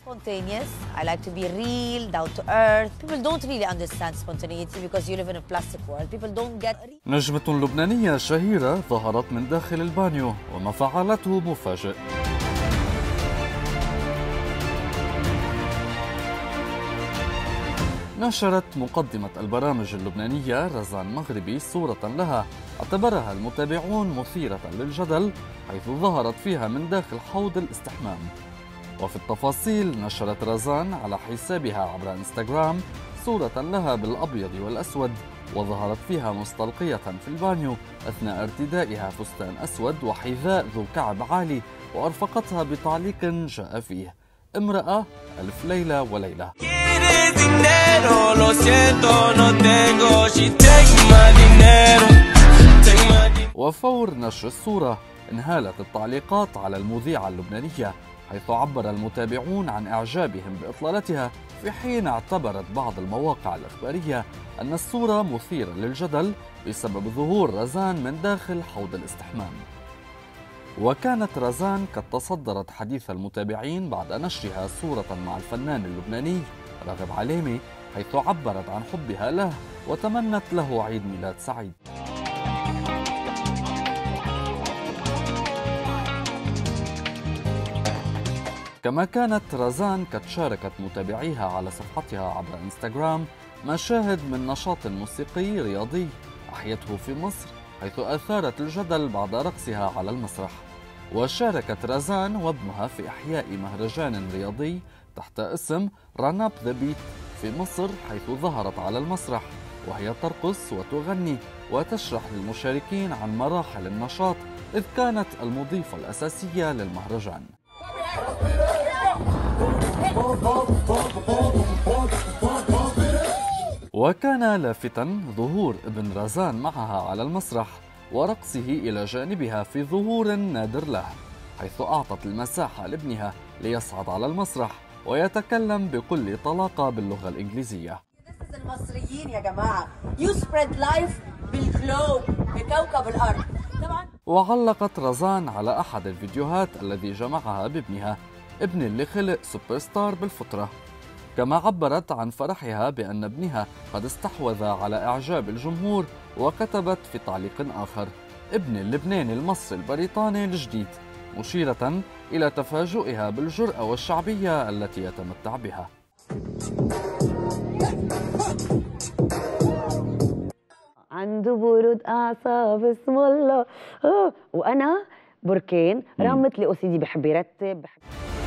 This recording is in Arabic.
spontaneous. I like to be real, down to earth. People don't really understand spontaneity because you live in a plastic world. People don't get. نجمة لبنانية شهيرة ظهرت من داخل البانيو وما فعلته مفاجئ. نشرت مقدمة البرامج اللبنانية رزان مغربي صورة لها اعتبرها المتابعون مثيرة للجدل، حيث ظهرت فيها من داخل حوض الاستحمام. وفي التفاصيل نشرت رزان على حسابها عبر انستغرام صورة لها بالأبيض والأسود، وظهرت فيها مستلقية في البانيو أثناء ارتدائها فستان أسود وحذاء ذو كعب عالي، وأرفقتها بتعليق جاء فيه: امرأة ألف ليلة وليلة. وفور نشر الصورة انهالت التعليقات على المذيعة اللبنانية، حيث عبر المتابعون عن إعجابهم بإطلالتها، في حين اعتبرت بعض المواقع الإخبارية أن الصورة مثيرة للجدل بسبب ظهور رزان من داخل حوض الاستحمام. وكانت رزان قد تصدرت حديث المتابعين بعد نشرها صورة مع الفنان اللبناني راغب علامي، حيث عبرت عن حبها له وتمنت له عيد ميلاد سعيد. كما كانت رزان قد شاركت متابعيها على صفحتها عبر انستغرام مشاهد من نشاط موسيقي رياضي أحيته في مصر، حيث أثارت الجدل بعد رقصها على المسرح. وشاركت رزان وابنها في إحياء مهرجان رياضي تحت اسم ران اب ذا بيت في مصر، حيث ظهرت على المسرح وهي ترقص وتغني وتشرح للمشاركين عن مراحل النشاط، إذ كانت المضيفة الأساسية للمهرجان. وكان لافتا ظهور ابن رزان معها على المسرح ورقصه إلى جانبها في ظهور نادر له، حيث أعطت المساحة لابنها ليصعد على المسرح ويتكلم بكل طلاقة باللغة الإنجليزية. المصريين يا جماعة you spread life بالجلوب بكوكب الأرض. وعلقت رزان على أحد الفيديوهات الذي جمعها بابنها، ابن اللي خلق سوبر ستار بالفطرة. كما عبرت عن فرحها بأن ابنها قد استحوذ على إعجاب الجمهور، وكتبت في تعليق آخر: ابن اللبناني المصري البريطاني الجديد، مشيرة إلى تفاجؤها بالجرأة والشعبية التي يتمتع بها. عنده برود أعصاب اسم الله. وأنا بركان رغم مثلي OCD بحب يرتب